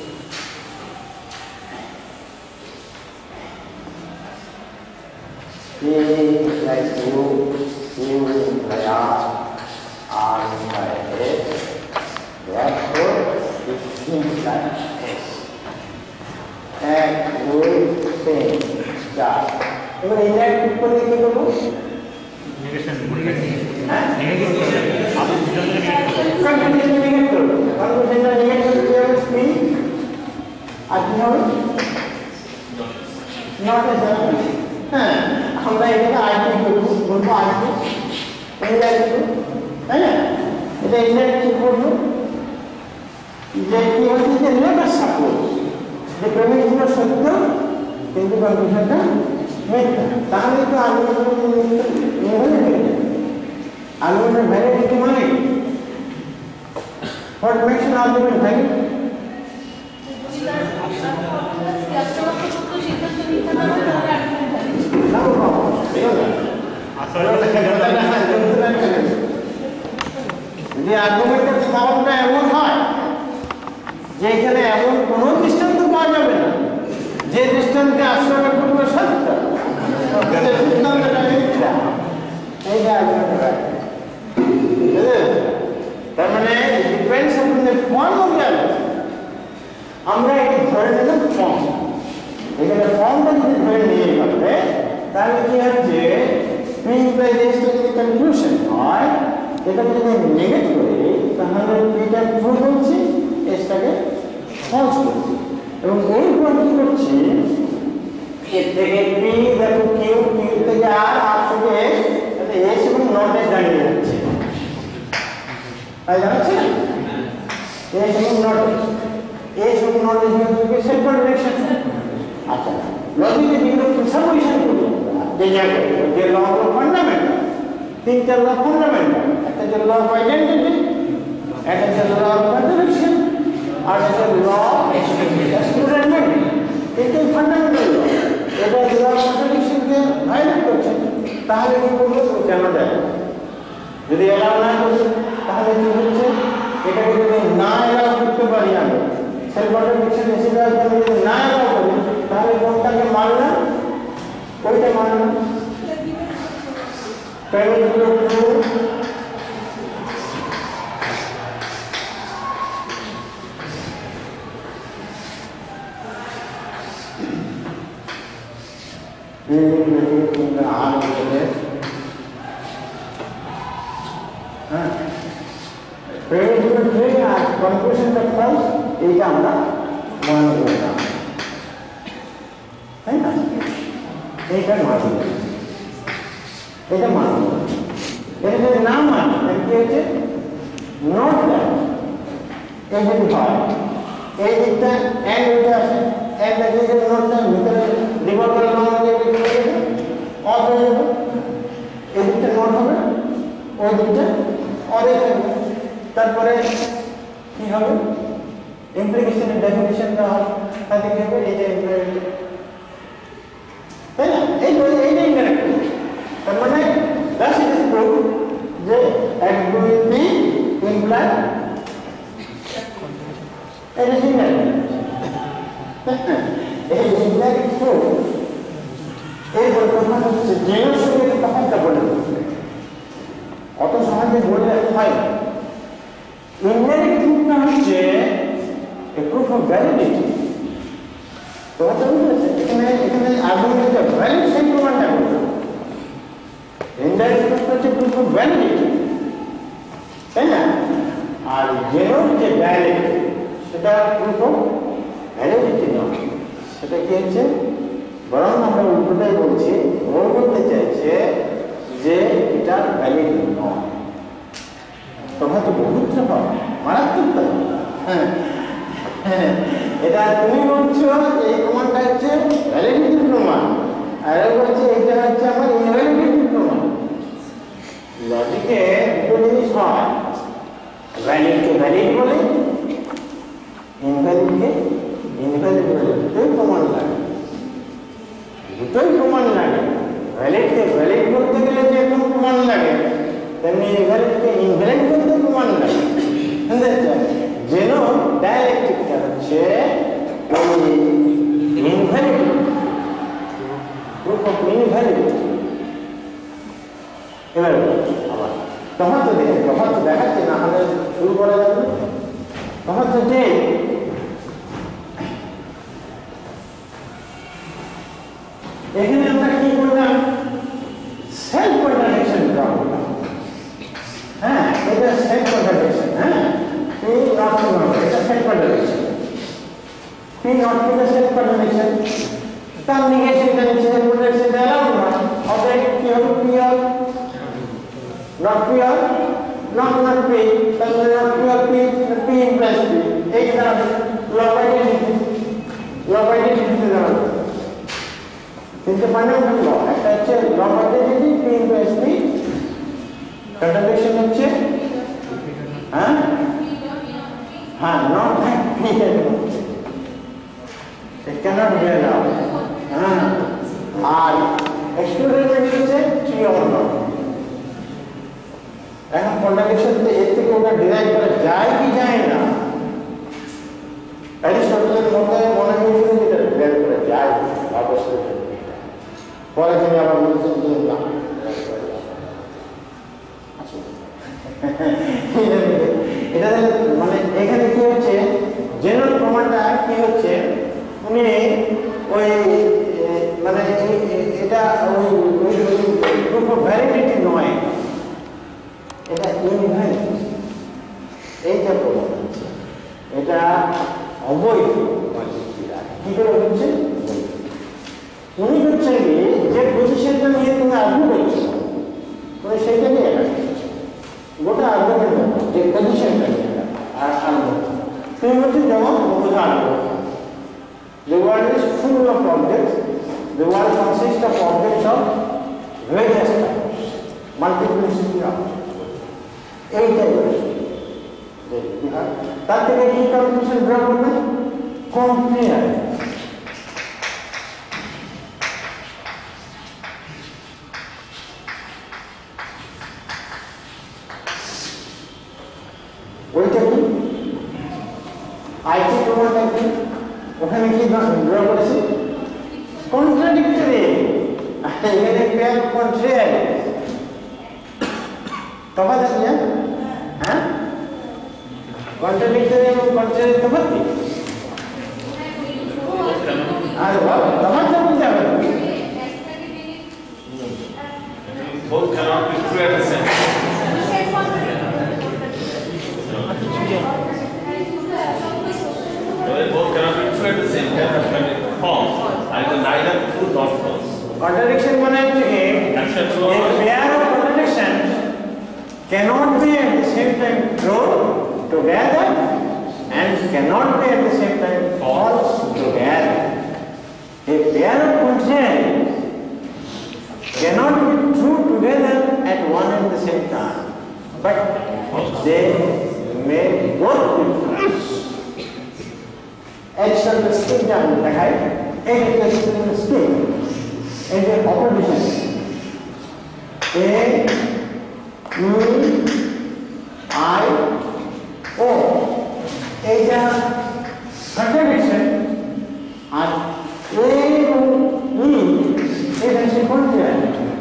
like you, you Gaya are by S. Therefore, it seems like S. And we say that. Even in that people, we can do negation. Negation. Confusion negative. Confusion negative means not as a হ্যাঁ আমরা এটাকে IT করবো বলবো IT ইন্ডাইরেক্ট তাই না এটা ইন্ডাইরেক্ট করবো যে কি হচ্ছে যে লেবার সাপোর্ট যে প্রেমিকগুলো সত্য কিন্তু কনফিউশনটা মিথ্যা তাহলে তো আর্গুমেন্টের আর্গুমেন্টের ভ্যালিডিটি মানে what makes an argument valid যদি আর্গুমেন্টের ফর্মটা এমন হয় যে এখানে এমন কোনো দৃষ্টান্ত পাওয়া যাবে না যে দৃষ্টান্তে আশ্রয় করবে সত্য তার মানে depends on the form of reality আমরা এটি ধরে নিলাম ফর্ম এখানে ফর্মটা যদি ধরে নিয়ে যাবে তাহলে কি হচ্ছে প্রিইমপ্লাইজেশন যদি কনক্লুশন হয় এটাকে যদি নেগেট করি তাহলে এটা ট্রু বলছি এসটাকে ফলস বলছি এবং এরপর কি করছি এর থেকে পি দেখো কিউ কিউ থেকে আর আর থেকে এস তাহলে এস এবং নট এস দাঁড়িয়ে যাচ্ছে তাই জানাচ্ছে এস এবং নট এস এবং নট এস থেকে সেপারেট ডিরেকশন আচ্ছা লজিকে যেগুলো প্রিসাপোজিশন করি যে জায়গায় যে ল অফ ফান্ডামেন্টাল তিনটা ল ফান্ডামেন্টাল একটা যে ল অফ আইডেন্টিটি একটা যে ল অফ কন্ট্রাডিকশন আর একটা ল অফ এক্সক্লুডেন্ট এটাই ফান্ডামেন্টাল ল এটা ল অফ কন্ট্রাডিকশনকে ভায়োলেট করছে তাহলে কি করবো কেন দেয় যদি এলাও না করছে তাহলে কি হচ্ছে এটাকে যদি না এলাও করতে পারি আমি সেলফ কন্ট্রাডিকশন এসে যাওয়ার জন্য যদি না এলাও করি তাহলে কোনটাকে মানলাম ওইটা মানলাম প্রেমিকগুলো ট্রু আর হ্যাঁ প্রেমিকগুলো ট্রু আর কনক্লুশনটা ফলস এইটা আমরা মনে করলাম তাই না এইটা মানব এটা মানব এটা যদি না মানে তাহলে কি হচ্ছে নট দ্যাট এই যদি হয় এই দিকটা এন্ড হইতে আসে এন্ড থেকে যদি নোটটা ভিতরে রিভলভ করে নাও দিয়ে কি হয়ে যাবে অফ হয়ে যাবে এই দিকটা নট হবে ওই দুটো অরে থাকবে তারপরে কি হবে ইমপ্লিকেশনের ডেফিনিশনটা হবে তাতে কি হবে এই যে তাই না এই এইটাই ইনডাইরেক্ট তার মানে দ্যাট ইজ প্রুফ যে অ্যাক্টিভিটি ইমপ্লাই এটা ইনডাইরেক্ট এই ইনডাইরেক্ট প্রুফ এই কথা হচ্ছে জেনার সঙ্গে তফাৎটা বলে অত সহজে বললে হয় ইনডাইরেক্ট প্রুফটা হচ্ছে a proof of validity তোমার তো বুঝেছে এখানে এখানে আর্গুমেন্টটা ভ্যালিড সেই প্রমাণটা করবে ইনডাইরেক্ট প্রুফ হচ্ছে proof of validity তাই না আর জেনুইন যে ভ্যালিড সেটা proof of validity নয় সেটা কি হচ্ছে বরং আমরা উল্টোটাই বলছি ও বলতে চাইছে যে এটা ভ্যালিড নয় তোমরা তো বহুত পাবে মারাত্মক তো হ্যাঁ হ্যাঁ এটা তুমি বলছো এই প্রমাণটা হচ্ছে ভ্যালিডিটির প্রমাণ আর ও বলছে এটা হচ্ছে আমার ইনভ্যালিডিটির প্রমাণ লজিকে দুটো জিনিস হয় ভ্যালিডকে ভ্যালিড বলে ইনভ্যালিডকে ইনভ্যালিড বলে দুটোই প্রমাণ লাগে দুটোই প্রমাণ লাগে ভ্যালিডকে ভ্যালিড করতে গেলে যেরকম প্রমাণ লাগে তেমনি ইনভ্যালিডকে ইনভ্যালিড করতে প্রমাণ লাগে যেন ডায়ালেকটিকটা হচ্ছে ইনভ্যালিড প্রুফ অফ ইনভ্যালিডিটি এবার আবার তখন তো দেখে তখন তো দেখাচ্ছে না হলে শুরু করা যাবে তখন তো যে এখানে আমরা কি করলাম সেলফ কন্ট্রাডিকশন ড্র করলাম হ্যাঁ এটা সেলফ কন্ট্রাডিকশন হ্যাঁ পি নট টু নট এটা self contradiction P not to the self contradiction তার নেগেশনটা নিচে সেলফ কন্ট্রাডিকশন এলাও না অতএব কি হবে pure not pure not not P তাহলে not pure P P implies P এই দাঁড়াবে law of identity law of identity দাঁড়াবে তিনটে ফান্ডামেন্টাল ল একটা হচ্ছে law of identity P implies P contradiction হচ্ছে হ্যাঁ হ্যাঁ not that P it cannot be allowed হ্যাঁ আর এক্সক্লুডেড হচ্ছে ট্রি অর নট এখন কন্ট্রাডিকশন এর থেকে ওটা ডিরাইভ করা যায় কি যায় না অ্যারিস্টটলের মতে মনে হয়েছিল যে এটা ডিরাইভ করা যায় অবশ্যই পরে তিনি আবার বলেছেন যে না এটা মানে এখানে কি হচ্ছে জেনারেল প্রমাণটা কি হচ্ছে উনি ওই মানে এটা ওই প্রুফ অফ ভ্যালিডিটি নয় এটা ইনভ্যালিড এইটা প্রমাণ হচ্ছে এটা অবৈধ কি করে হচ্ছে উনি হচ্ছে কি যে পজিশনটা নিয়ে তুমি আর্গুমেন্ট করছো মানে সেইটা নিয়ে গোটা আর্গুমেন্ট যে পজিশনটা নিয়ে আর আর্গুমেন্ট তুমি হচ্ছে যেমন বোঝা argument The world is full of objects. The world consists of objects of various types, multiplicity of objects. Eight types. তার থেকে কি কনক্লুশন ড্র করবে? কমপ্লিট ওইটা কি আইটি প্রমাণটা কি ওখানে কি ড্র করেছি কন্ট্রাডিক্টরি এখানে পেয়ার কন্ট্রারি তফাৎ আছে না হ্যাঁ কন্ট্রাডিক্টরি এবং কন্ট্রারি তফাৎ কি আর বাবা তফাৎ তো বলতে হবে both cannot be true at the same time. Well, both cannot be true at the same time, but can be false. Either neither true nor false. Contradiction means a pair of contradictions cannot be at the same time true together and cannot be at the same time false together. A pair of contraries cannot be true together at one but they may both be friends. Action the skin down the height, and the skin the skin, and the opposition. A, U, I, O. এটা contradiction R A এবং E এটা হচ্ছে contrary.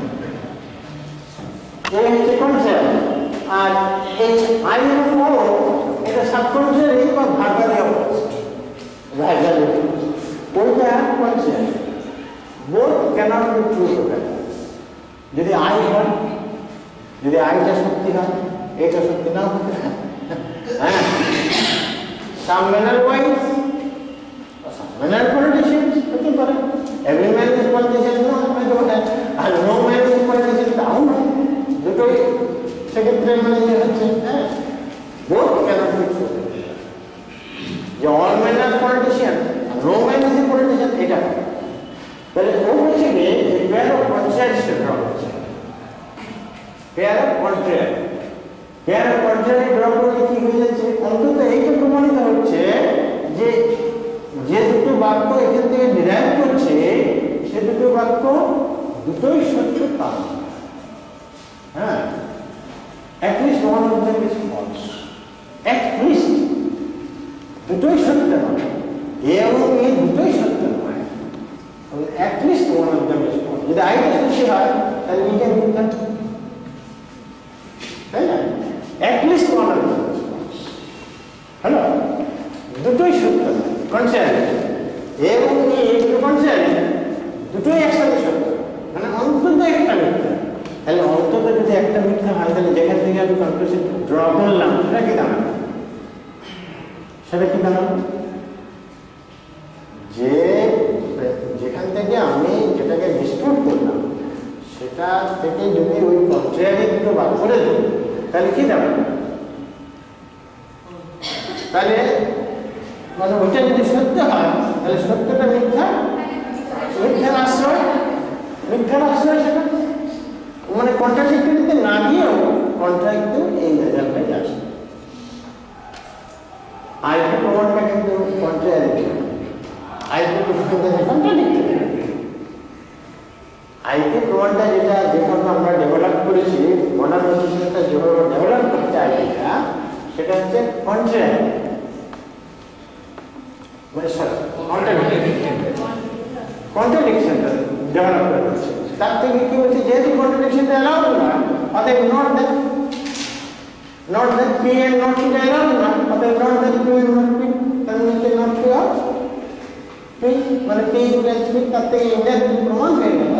A হচ্ছে contrary আর এই I এবং O এটা subcontrary বা ভাগারি opposite. ভাগারি ওইটা contrary. Both cannot be true together. যদি I হয়, যদি I টা সত্যি হয়, এটা সত্যি না হতে পারে। হ্যাঁ, some manner wise, or some manner politicians, হতে পারে। Every man is politician, no, হয়তো পারে। আর no man is politician, তাও না। দুটোই সেক্ষেত্রে মানে যে হচ্ছে, হ্যাঁ, both cannot be true. যে all men are politician, R no man is a politician, এটা। তাহলে ও হচ্ছে কি, যে pair of contradiction ড্র করছে। pair of contrary. pair of contrary draw করলে কি হয়ে যাচ্ছে? অন্তত এইটা প্রমাণিত হচ্ছে যে যে দুটো বাক্য এখান থেকে ডিরাইভ করছে সে দুটো বাক্য দুটোই সত্য তা নয়। হ্যাঁ, at least one of them is false. At least দুটোই সত্য নয়। এ এবং এ দুটোই সত্য নয়। At least one of them is false. যদি আইটা সত্যি হয় তাহলে এটা মিথ্যা। তাই না? At least one of them is false. Hello, দুটোই সত্য নয়। কনসার্ন এ এবং এ দুটো কনসার্ন দুটোই একসাথে সত্য, মানে অন্তত একটা মিথ্যা। তাহলে অন্তত যদি একটা মিথ্যা হয় তাহলে যেখান থেকে আমি কনক্লুশন ড্র করলাম সেটা কি দাঁড়ানো? সেটা কি দাঁড়ানো? যে যেখান থেকে আমি যেটাকে ডিসপ্রুভ করলাম সেটা থেকে যদি ওই কন্ট্রারি দুটো বাদ করে দিই তাহলে কি দাঁড়াবে? তাহলে মানে ওইটা যদি সত্য হয় তাহলে সত্যটা মিথ্যা, মিথ্যার আশ্রয়, মিথ্যার আশ্রয় সেটা মানে কন্ট্রাডিক্টরিতে না গিয়েও কন্ট্রাডিক্ট এই রেজাল্টটাই আসে। আরেকটা প্রমাণটা কিন্তু কন্ট্রারি, আরেকটা কন্ট্রাডিক্টরি। আইপি প্রমাণটা যেটা যেভাবে আমরা ডেভেলপ করেছি, মডার্ন মেশিনটা যেভাবে ডেভেলপ করছে আইপিটা, সেটা হচ্ছে কন্ট্রারি মানে কন্ট্রাডিকশনটা ডেভেলপ করেছে। তার থেকে কি হচ্ছে, যেহেতু কন্ট্রাডিকশনটা অ্যালাউড না, অতএব not that not that P and not P allowed না, অতএব not that P and not P, তার মানে নট পি অফ পি মানে পি প্লাস পি, তার থেকে ইনডাইরেক্ট প্রমাণ হয়ে গেল।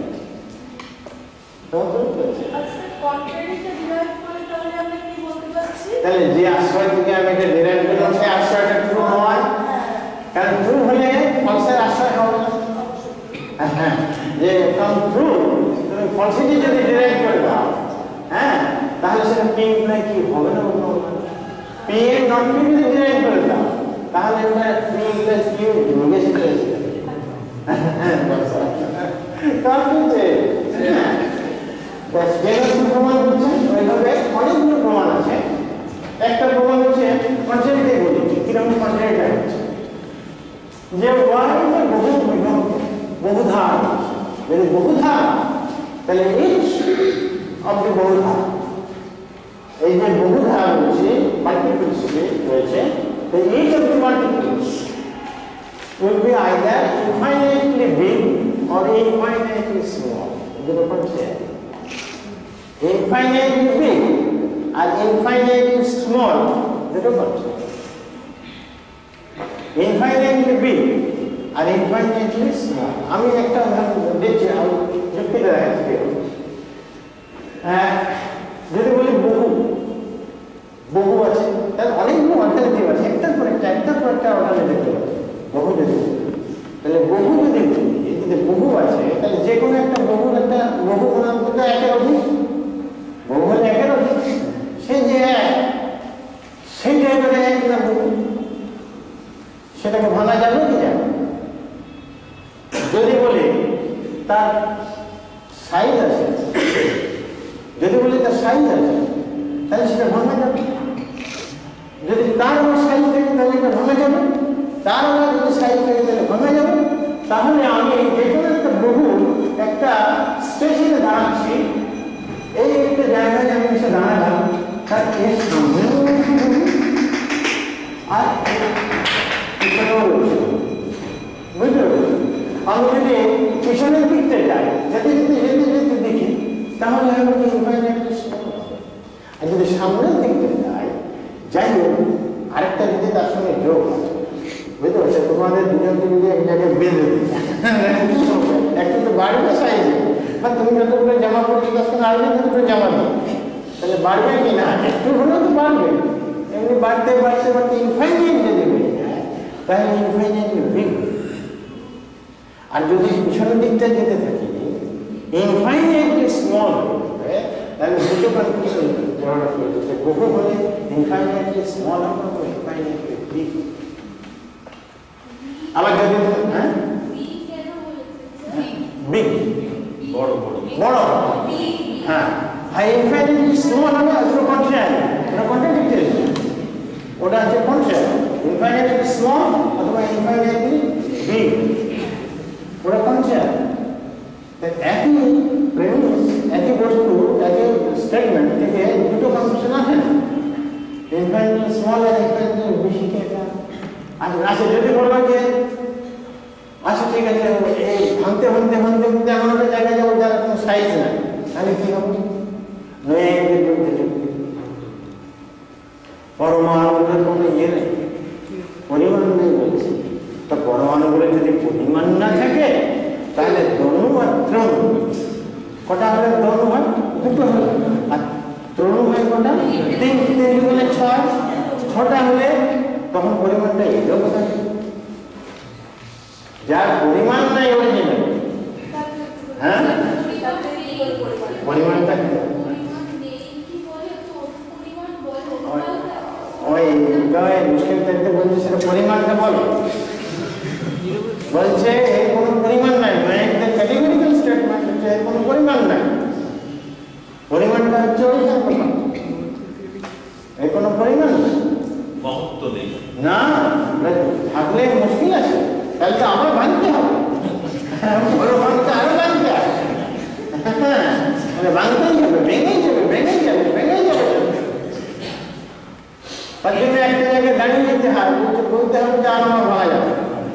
তাহলে যে আশ্রয় থেকে আমি এটা ডিরাইভ করলাম সেই আশ্রয়টা ট্রু নয়, কারণ ট্রু হলে ফলসের আশ্রয় হবে না। হ্যাঁ, যে ফ্রম ট্রু তুমি ফলসিটি যদি ডিরাইভ করে দাও, হ্যাঁ, তাহলে সেটা পি ইমপ্লাই কি হবে না? পি এর নট পি যদি ডিরাইভ করে দাও তাহলে ওটা পি ইমপ্লাই কিউ ঢুকে সেটা হ্যাঁ তার হচ্ছে হ্যাঁ বাস যেভাবে প্রমাণ হচ্ছে ওইভাবে অনেকগুলো প্রমাণ আছে। একটা প্রমাণ হচ্ছে কন্ট্রারিতে বলি, কিরকম কন্ট্রারিটা হচ্ছে যে ওয়ার্ডে বহু বিভক্ত বহুধা, যদি বহুধা তাহলে ইচ অফ দি বহুধা, এই যে বহুধা রয়েছে মাল্টিপ্লিসিটি রয়েছে, তো each of the multiples will be either infinitely big or infinitely small. দুটো কনসেপ্ট, infinitely big আর infinitely small দুটো কনসেপ্ট। infinitely big আর infinitely small আমি একটা উদাহরণ দিচ্ছি, আমি যুক্তি দেখাচ্ছি। যদি বলি বহু, বহু আছে তাহলে অনেকগুলো অল্টারনেটিভ আছে, একটার পর একটা একটার পর একটা অল্টারনেটিভ আছে। বহু যদি তাহলে বহু যদি যদি বহু আছে তাহলে যে কোনো একটা বহুর একটা বহু গুণাঙ্কটা একের অধিক, বহু হলে একের অধিক, সেই যে এক সেই জায়গাটা এক না বহু, সেটাকে ভাঙা যাবে কি যাবে? যদি বলি তার সাইজ আছে, যদি বলি তার সাইজ আছে তাহলে সেটা ভাঙা যাবে। যদি তার আবার সাইজ থাকে তাহলে এটা ভাঙা যাবে, তার আবার যদি সাইজ থাকে তাহলে ভাঙা যাবে। তাহলে আমি যে কোনো একটা বহু একটা স্টেশনে দাঁড়াচ্ছি, এই একটা জায়গায় আমি এসে দাঁড়ালাম, তার এর সামনেও আর এখানেও রয়েছে, বুঝতে পারছি। আমি যদি পিছনের দিকটা যাই, যেতে যেতে যেতে যেতে দেখি, তাহলে আমি ইনফাইনাইটলি স্মল হবে। আর যদি সামনের দিকটা যাই, যাই হোক আরেকটা যদি তার সঙ্গে যোগ আছে, বুঝতে পারছো, তোমাদের দুজনকে যদি এক জায়গায় বেঁধে দিই, একটু তো বাড়বে সাইজে, বা তুমি যতগুলো জামা পড়ছো তার সঙ্গে আরো দুটো জামা দিই, তাহলে বাড়বে কি না? একটু হলেও তো বাড়বে। এমনি বাড়তে বাড়তে বাড়তে ইনফাইনাইট যদি হয়ে যায়, তাহলে ইনফাইনাইটলি বিগ। আর যদি পিছনের দিকটা যেতে থাকি, ইনফাইনাইটলি স্মল হয়ে যাবে, তাহলে দুটো কনফিউশন পড়াটা করতেছে। বহু হলে ইনফাইনাইটলি স্মল হবে, ইনফাইনাইটলি বিগ। আবার যদি হ্যাঁ বিগ বড় বড় বড় হ্যাঁ, আর ইনফাইনাইটলি স্মল হবে, ওটা কন্ট্রারি, ওটা কন্ট্রাডিক্টরি, ওটা হচ্ছে কন্ট্রারি। ইনফাইনাইটলি স্মল অথবা ইনফাইনাইটলি বিগ, ওটা কন্ট্রারি। একই প্রেমিস, একই বস্তু, একই স্টেটমেন্ট থেকে দুটো কনসেপশন আছে না, ইনফাইনাইটলি স্মল আর ইনফাইনাইটলি বেশি কে এটা। আর আচ্ছা যদি বলো যে আচ্ছা ঠিক আছে, এই ভাঙতে ভাঙতে ভাঙতে ভাঙতে এমন একটা জায়গায় যাবো যার কোনো সাইজ নাই, তাহলে কি হবে? পরমাণুগুলোর কোনো ইয়ে নেই, পরিমাণ নেই বলছে। তো পরমাণুগুলোর যদি পরিমাণ না থাকে, তাহলে দনু আর ত্রণু কটা হলে দনু হয়? দুটো হলে। আর ত্রণু হয় কটা? তিন। তিন হলে ছয়, ছটা হলে তখন পরিমাণটা এলো কোথায়? যার পরিমাণ নাই অরিজিনাল, হ্যাঁ পরিমাণটা ওই মুশকিল থাকতে বলছে সেটা পরিমাণটা বলো, বলছে এর কোনো পরিমাণ নাই, মানে একটা ক্যাটেগরিক্যাল স্টেটমেন্ট হচ্ছে এর কোনো পরিমাণ নাই। পরিমাণটা হচ্ছে অরিজিনাল পরিমাণ, এর কোনো পরিমাণ নেই, মহত্ব নেই না। থাকলে মুশকিল আছে, তাহলে তো আবার ভাঙতে হবে, বড় ভাঙতে আরো ভাঙতে হবে, হ্যাঁ মানে ভাঙতেই যাবে, ভেঙেই যাবে, ভেঙেই যাবে, ভেঙেই যাবে। তার জন্য একটা জায়গায় দাঁড়িয়ে যেতে হয়, বলতে হবে যে আর আমার ভাঙা যাবে।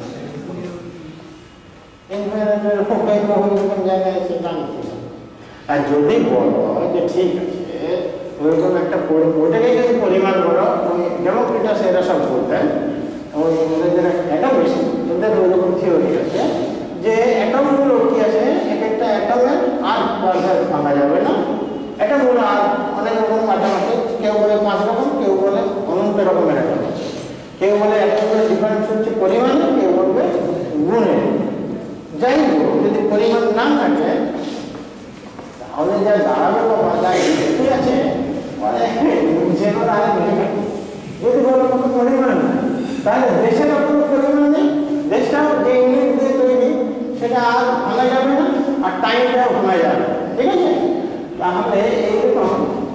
জায়গায় এসে দাঁড়িয়ে, আর যদি বলো যে ঠিক আছে ওইরকম একটা ওটাকে যদি পরিমাণ করো, ওই ডেমোক্রিটাস এরা সব বলতেন, ওই ওদের যারা অ্যাটমিস্ট ওদের ওইরকম থিওরি আছে যে অ্যাটমগুলো কি আছে, এক একটা অ্যাটমের আর ভাঙা যাবে না। অ্যাটমগুলো আর অনেক রকম মাঝামাঝি, কেউ বলে পাঁচ রকম, কেউ বলে অনন্ত রকমের অ্যাটম, কেউ বলে অ্যাটমের ডিফারেন্স হচ্ছে পরিমাণে, কেউ বলবে গুণে। যাই হোক, যদি পরিমাণ না থাকে তাহলে যা দাঁড়াবে বাবা, যা ঠিক আছে যেন আর যদি বলো কোনো পরিমাণ নাই, তাহলে দেশের কোনো পরিমাণ নেই, দেশটাও যে ইউনিট দিয়ে তৈরি সেটা আর ভাঙা যাবে না, আর টাইমটাও ভাঙা যাবে, ঠিক আছে। তাহলে এইরকম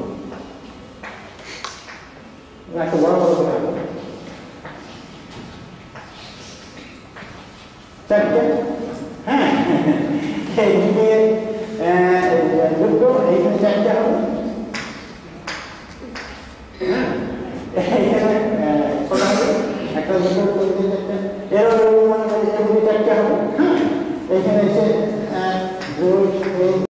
একটা বড় বড় চারটে, হ্যাঁ এইদিকে দুটো, এইখানে চারটে হবে, হ্যাঁ এইখানে কটা হবে, একটা দুটো চারটে, এরকম মানে চারটে হবে, হ্যাঁ এইখানে এসে দুই